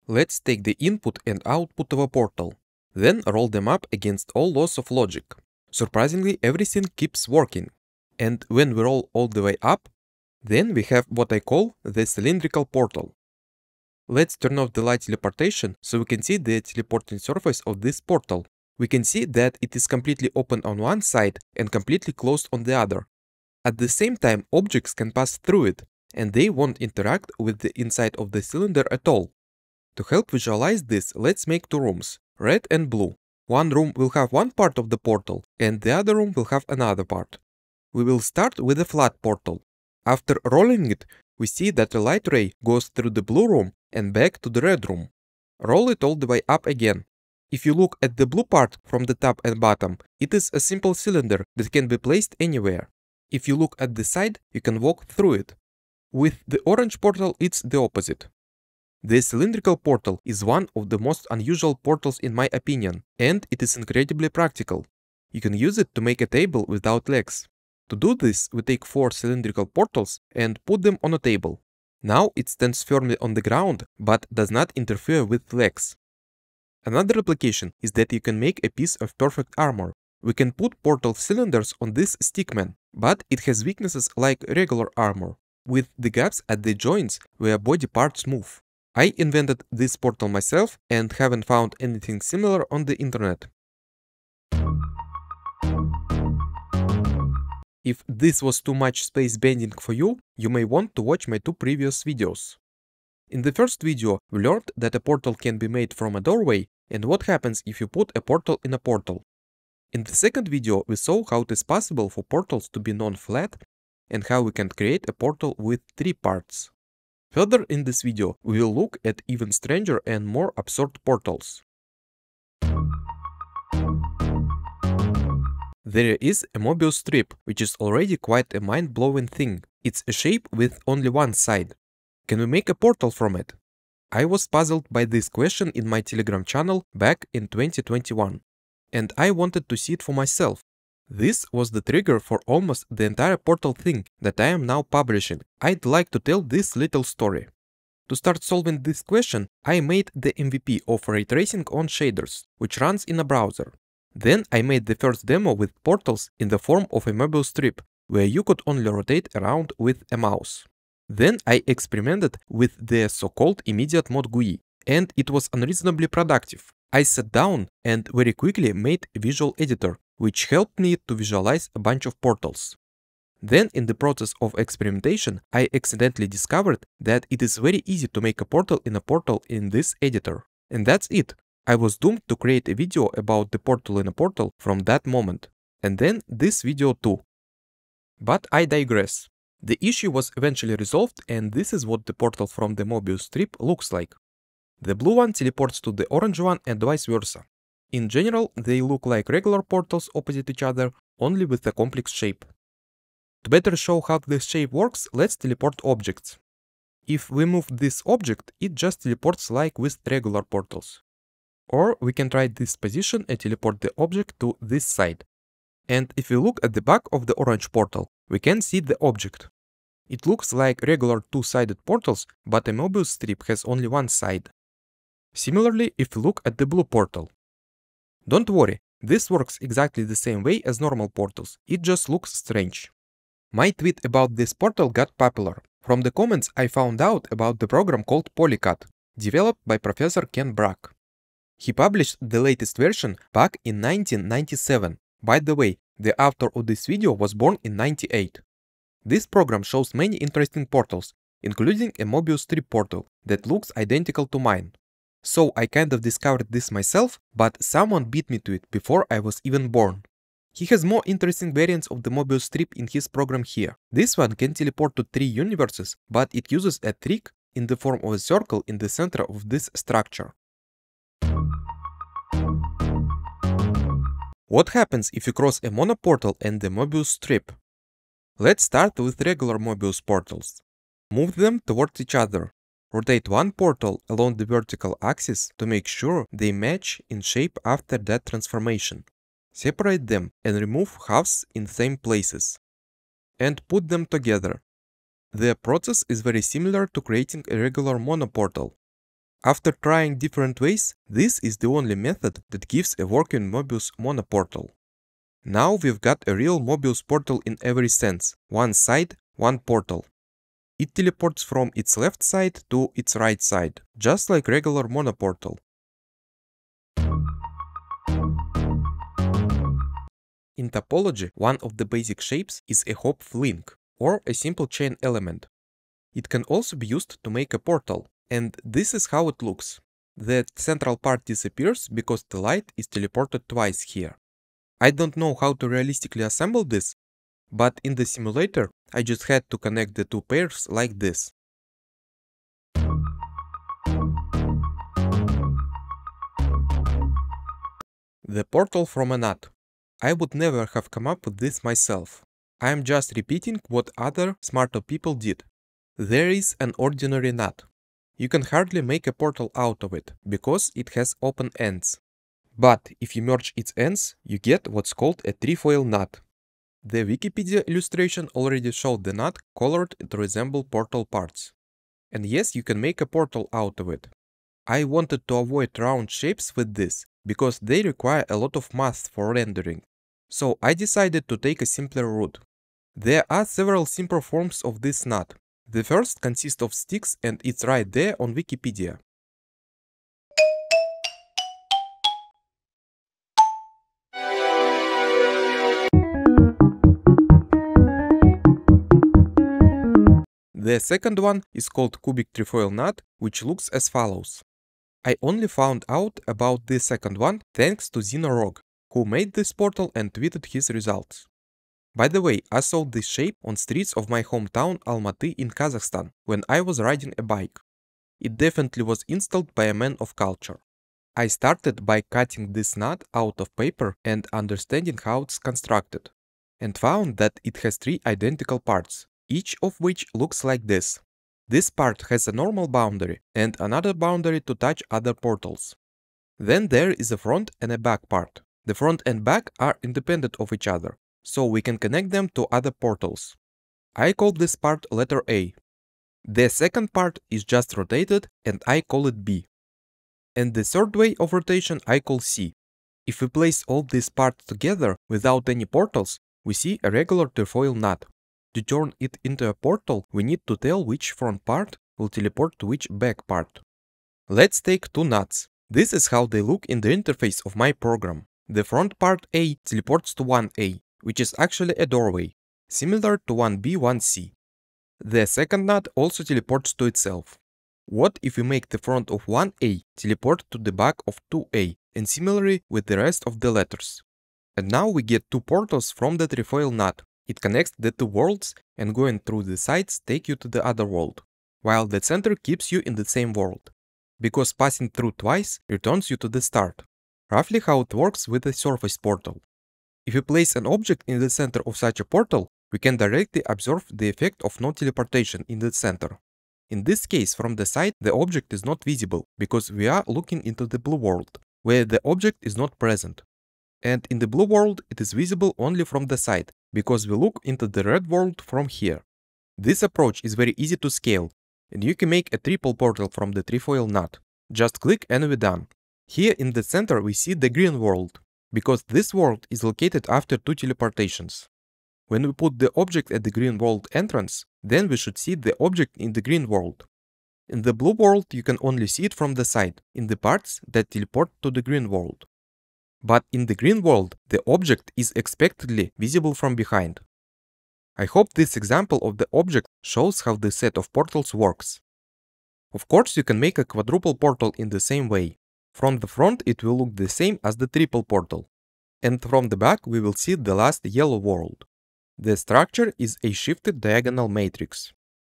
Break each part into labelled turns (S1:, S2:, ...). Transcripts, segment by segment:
S1: Let's take the input and output of a portal, then roll them up against all laws of logic. Surprisingly, everything keeps working. And when we roll all the way up, then we have what I call the cylindrical portal. Let's turn off the light teleportation so we can see the teleporting surface of this portal. We can see that it is completely open on one side and completely closed on the other. At the same time, objects can pass through it, and they won't interact with the inside of the cylinder at all. To help visualize this, let's make two rooms, red and blue. One room will have one part of the portal, and the other room will have another part. We will start with a flat portal. After rolling it, we see that a light ray goes through the blue room and back to the red room. Roll it all the way up again. If you look at the blue part from the top and bottom, it is a simple cylinder that can be placed anywhere. If you look at the side, you can walk through it. With the orange portal, it's the opposite. The cylindrical portal is one of the most unusual portals in my opinion, and it is incredibly practical. You can use it to make a table without legs. To do this, we take 4 cylindrical portals and put them on a table. Now it stands firmly on the ground, but does not interfere with legs. Another application is that you can make a piece of perfect armor. We can put portal cylinders on this stickman, but it has weaknesses like regular armor, with the gaps at the joints where body parts move. I invented this portal myself and haven't found anything similar on the internet. If this was too much space bending for you, you may want to watch my 2 previous videos. In the first video, we learned that a portal can be made from a doorway and what happens if you put a portal in a portal. In the second video, we saw how it is possible for portals to be non-flat and how we can create a portal with 3 parts. Further in this video, we will look at even stranger and more absurd portals. There is a Mobius strip, which is already quite a mind-blowing thing. It's a shape with only one side. Can we make a portal from it? I was puzzled by this question in my Telegram channel back in 2021, and I wanted to see it for myself. This was the trigger for almost the entire portal thing that I am now publishing. I'd like to tell this little story. To start solving this question, I made the MVP of ray tracing on shaders, which runs in a browser. Then I made the first demo with portals in the form of a Mobius strip, where you could only rotate around with a mouse. Then I experimented with the so-called immediate mode GUI, and it was unreasonably productive. I sat down and very quickly made a visual editor, which helped me to visualize a bunch of portals. Then in the process of experimentation, I accidentally discovered that it is very easy to make a portal in this editor. And that's it. I was doomed to create a video about the portal in a portal from that moment. And then this video too. But I digress. The issue was eventually resolved, and this is what the portal from the Mobius strip looks like. The blue one teleports to the orange one and vice versa. In general, they look like regular portals opposite each other, only with a complex shape. To better show how this shape works, let's teleport objects. If we move this object, it just teleports like with regular portals. Or we can try this position and teleport the object to this side. And if we look at the back of the orange portal, we can see the object. It looks like regular two-sided portals, but a Mobius strip has only one side. Similarly, if we look at the blue portal. Don't worry, this works exactly the same way as normal portals, it just looks strange. My tweet about this portal got popular. From the comments I found out about the program called Polycat, developed by Professor Ken Brack. He published the latest version back in 1997. By the way, the author of this video was born in 1998. This program shows many interesting portals, including a Mobius strip portal that looks identical to mine. So I kind of discovered this myself, but someone beat me to it before I was even born. He has more interesting variants of the Mobius strip in his program here. This one can teleport to 3 universes, but it uses a trick in the form of a circle in the center of this structure. What happens if you cross a monoportal and the Mobius strip? Let's start with regular Mobius portals. Move them towards each other. Rotate one portal along the vertical axis to make sure they match in shape after that transformation. Separate them and remove halves in same places. And put them together. The process is very similar to creating a regular monoportal. After trying different ways, this is the only method that gives a working Mobius monoportal. Now we've got a real Mobius portal in every sense, one side, one portal. It teleports from its left side to its right side, just like regular monoportal. In topology, one of the basic shapes is a Hopf link, or a simple chain element. It can also be used to make a portal, and this is how it looks. The central part disappears because the light is teleported twice here. I don't know how to realistically assemble this, but in the simulator I just had to connect the two pairs like this. The portal from a nut. I would never have come up with this myself. I am just repeating what other smarter people did. There is an ordinary nut. You can hardly make a portal out of it, because it has open ends. But if you merge its ends, you get what's called a trefoil nut. The Wikipedia illustration already showed the nut colored to resemble portal parts. And yes, you can make a portal out of it. I wanted to avoid round shapes with this, because they require a lot of math for rendering. So I decided to take a simpler route. There are several simpler forms of this nut. The first consists of sticks and it's right there on Wikipedia. The second one is called cubic trefoil nut, which looks as follows. I only found out about this second one thanks to Zinorog, who made this portal and tweeted his results. By the way, I saw this shape on streets of my hometown Almaty in Kazakhstan when I was riding a bike. It definitely was installed by a man of culture. I started by cutting this nut out of paper and understanding how it's constructed, and found that it has three identical parts, each of which looks like this. This part has a normal boundary and another boundary to touch other portals. Then there is a front and a back part. The front and back are independent of each other, so we can connect them to other portals. I call this part letter A. The second part is just rotated and I call it B. And the third way of rotation I call C. If we place all these parts together without any portals, we see a regular trefoil nut. To turn it into a portal, we need to tell which front part will teleport to which back part. Let's take two nuts. This is how they look in the interface of my program. The front part A teleports to 1A, which is actually a doorway, similar to 1B, 1C. The second nut also teleports to itself. What if we make the front of 1A teleport to the back of 2A, and similarly with the rest of the letters? And now we get two portals from the trefoil nut. It connects the two worlds, and going through the sides take you to the other world, while the center keeps you in the same world, because passing through twice returns you to the start. Roughly how it works with a surface portal. If you place an object in the center of such a portal, we can directly observe the effect of no teleportation in the center. In this case, from the side, the object is not visible, because we are looking into the blue world, where the object is not present. And in the blue world, it is visible only from the side, because we look into the red world from here. This approach is very easy to scale, and you can make a triple portal from the trefoil nut. Just click and we're done. Here in the center we see the green world, because this world is located after two teleportations. When we put the object at the green world entrance, then we should see the object in the green world. In the blue world you can only see it from the side, in the parts that teleport to the green world. But in the green world, the object is expectedly visible from behind. I hope this example of the object shows how this set of portals works. Of course, you can make a quadruple portal in the same way. From the front it will look the same as the triple portal. And from the back we will see the last yellow world. The structure is a shifted diagonal matrix.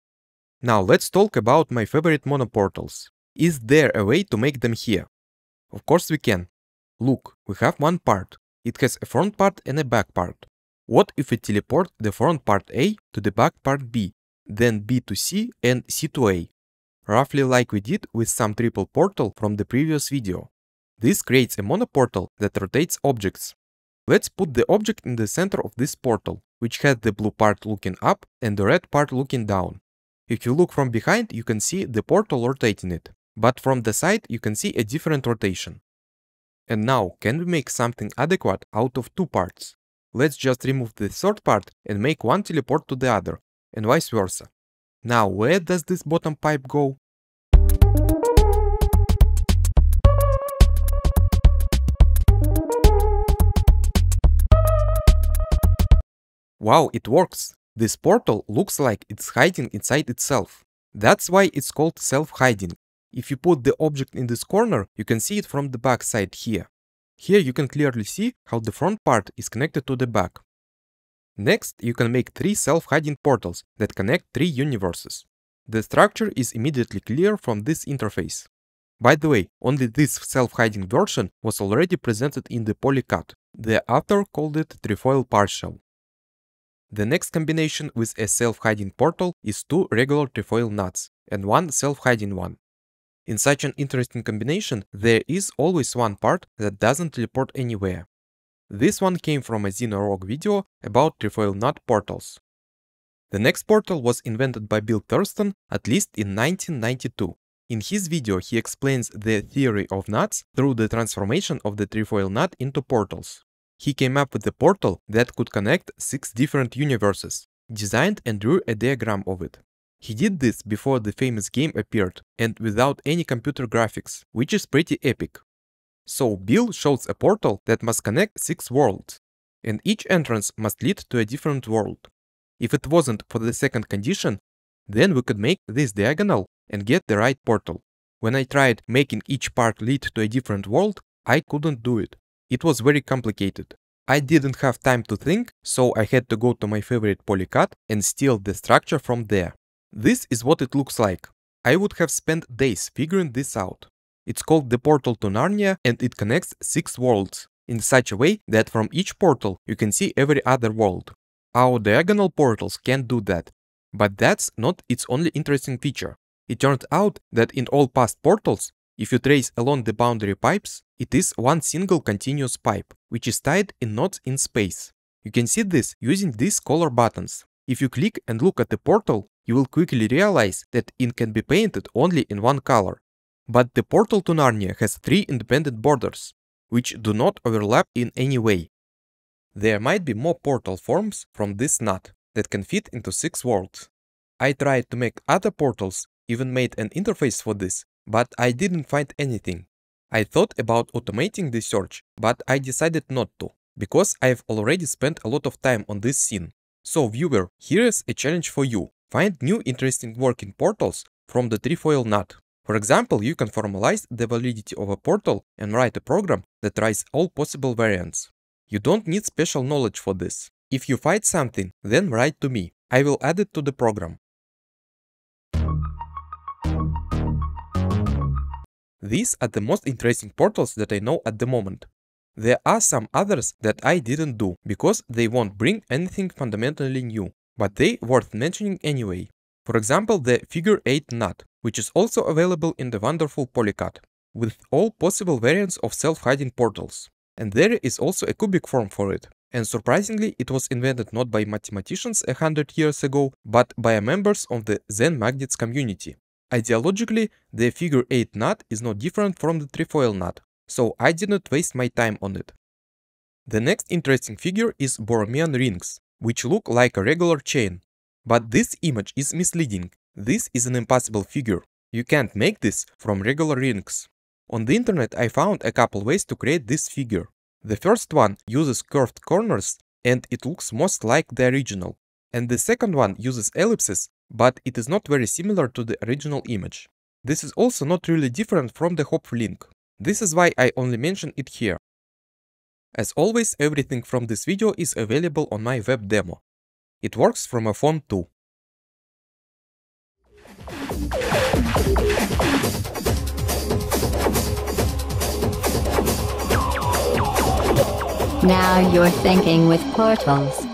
S1: Now let's talk about my favorite monoportals. Is there a way to make them here? Of course we can. Look, we have one part. It has a front part and a back part. What if we teleport the front part A to the back part B, then B to C and C to A? Roughly like we did with some triple portal from the previous video. This creates a monoportal that rotates objects. Let's put the object in the center of this portal, which has the blue part looking up and the red part looking down. If you look from behind, you can see the portal rotating it. but from the side you can see a different rotation. And now, can we make something adequate out of two parts? Let's just remove the third part and make one teleport to the other, and vice versa. Now, where does this bottom pipe go? Wow, it works! This portal looks like it's hiding inside itself. That's why it's called self-hiding. If you put the object in this corner, you can see it from the back side here. Here you can clearly see how the front part is connected to the back. Next, you can make 3 self-hiding portals that connect 3 universes. The structure is immediately clear from this interface. By the way, only this self-hiding version was already presented in the polycut. The author called it Trefoil partial. The next combination with a self-hiding portal is 2 regular trefoil nuts and 1 self-hiding one. In such an interesting combination, there is always one part that doesn't teleport anywhere. This one came from a Xenorog video about trefoil nut portals. The next portal was invented by Bill Thurston at least in 1992. In his video, he explains the theory of nuts through the transformation of the trefoil nut into portals. He came up with a portal that could connect 6 different universes, designed and drew a diagram of it. He did this before the famous game appeared and without any computer graphics, which is pretty epic. So Bill shows a portal that must connect 6 worlds, and each entrance must lead to a different world. If it wasn't for the second condition, then we could make this diagonal and get the right portal. When I tried making each part lead to a different world, I couldn't do it. It was very complicated. I didn't have time to think, so I had to go to my favorite polycut and steal the structure from there. This is what it looks like. I would have spent days figuring this out. It's called the portal to Narnia and it connects 6 worlds, in such a way that from each portal you can see every other world. Our diagonal portals can't do that, but that's not its only interesting feature. It turned out that in all past portals, if you trace along the boundary pipes, it is one single continuous pipe, which is tied in knots in space. You can see this using these color buttons. If you click and look at the portal, you will quickly realize that it can be painted only in one color. But the portal to Narnia has 3 independent borders, which do not overlap in any way. There might be more portal forms from this nut that can fit into 6 worlds. I tried to make other portals, even made an interface for this, but I didn't find anything. I thought about automating the search, but I decided not to, because I've already spent a lot of time on this scene. So viewer, here's a challenge for you. Find new interesting working portals from the trefoil nut. For example, you can formalize the validity of a portal and write a program that tries all possible variants. You don't need special knowledge for this. If you find something, then write to me. I will add it to the program. These are the most interesting portals that I know at the moment. There are some others that I didn't do, because they won't bring anything fundamentally new, but they worth mentioning anyway. For example, the figure 8 nut, which is also available in the wonderful polycut, with all possible variants of self-hiding portals. And there is also a cubic form for it. And surprisingly, it was invented not by mathematicians 100 years ago, but by members of the Zen magnets community. Ideologically, the figure 8 nut is no different from the trefoil nut, so I didn't waste my time on it. The next interesting figure is Borromean rings, which look like a regular chain. But this image is misleading. This is an impossible figure. You can't make this from regular rings. On the internet I found a couple ways to create this figure. The first one uses curved corners and it looks most like the original. And the second one uses ellipses, but it is not very similar to the original image. This is also not really different from the Hopf link. This is why I only mention it here. As always, everything from this video is available on my web demo. It works from a phone too.
S2: Now you're thinking with portals.